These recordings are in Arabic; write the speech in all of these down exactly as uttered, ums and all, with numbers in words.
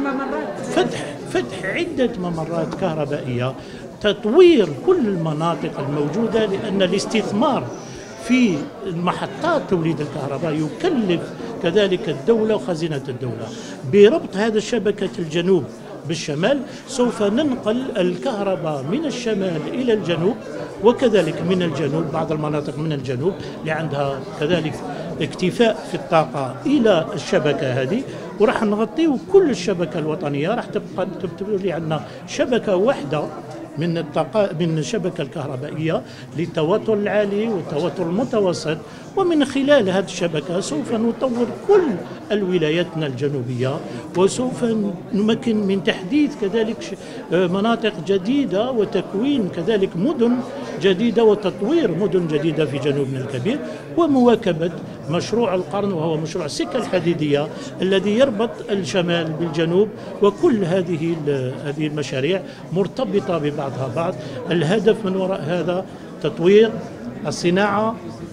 ممرات؟ فتح فتح عدة ممرات كهربائية، تطوير كل المناطق الموجودة، لأن الاستثمار في محطات توليد الكهرباء يكلف كذلك الدولة وخزينة الدولة. بربط هذا الشبكة الجنوب بالشمال سوف ننقل الكهرباء من الشمال إلى الجنوب، وكذلك من الجنوب بعض المناطق من الجنوب اللي عندها كذلك اكتفاء في الطاقة إلى الشبكة هذه، وراح نغطيو كل الشبكة الوطنية. راح تبقى تبقى عندنا شبكة واحدة من الطاقة من الشبكة الكهربائية للتوتر العالي والتوتر المتوسط، ومن خلال هذه الشبكة سوف نطور كل الولاياتنا الجنوبية، وسوف نمكن من تحديث كذلك مناطق جديدة وتكوين كذلك مدن جديدة وتطوير مدن جديدة في جنوبنا الكبير، ومواكبة مشروع القرن وهو مشروع السكة الحديدية الذي يربط الشمال بالجنوب. وكل هذه هذه المشاريع مرتبطة ببعضها بعض. الهدف من وراء هذا تطوير الصناعة،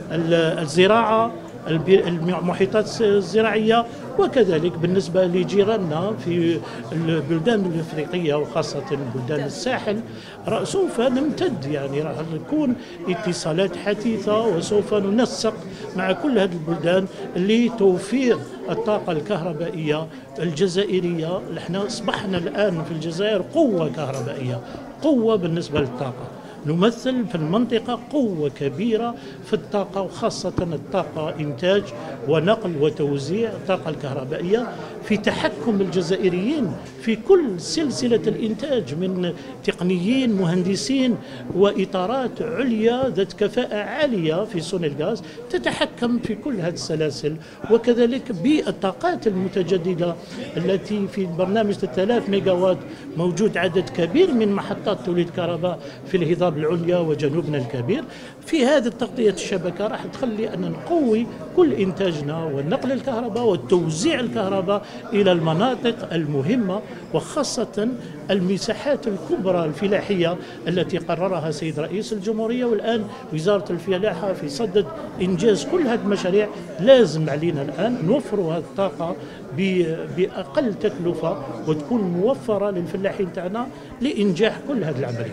الزراعة، المحيطات الزراعية، وكذلك بالنسبة لجيراننا في البلدان الأفريقية وخاصة بلدان الساحل سوف نمتد، يعني راح تكون اتصالات حثيثة، وسوف ننسق مع كل هذه البلدان لتوفير الطاقة الكهربائية الجزائرية. نحن أصبحنا الآن في الجزائر قوة كهربائية، قوة بالنسبة للطاقة، نمثل في المنطقة قوة كبيرة في الطاقة، وخاصة الطاقة إنتاج ونقل وتوزيع الطاقة الكهربائية، في تحكم الجزائريين في كل سلسلة الإنتاج من تقنيين مهندسين وإطارات عليا ذات كفاءة عالية في صنع الغاز تتحكم في كل هذه السلاسل. وكذلك بالطاقات المتجددة التي في برنامج ثلاثة آلاف ميجاوات موجود عدد كبير من محطات توليد كهرباء في الهضاب العليا وجنوبنا الكبير. في هذه التغطية الشبكة راح تخلي أن نقوي كل إنتاجنا ونقل الكهرباء وتوزيع الكهرباء إلى المناطق المهمة، وخاصة المساحات الكبرى الفلاحية التي قررها سيد رئيس الجمهورية. والآن وزارة الفلاحة في صدد إنجاز كل هذه المشاريع. لازم علينا الآن نوفر هذه الطاقة بأقل تكلفة وتكون موفرة للفلاحين تاعنا لإنجاح كل هذه العملية.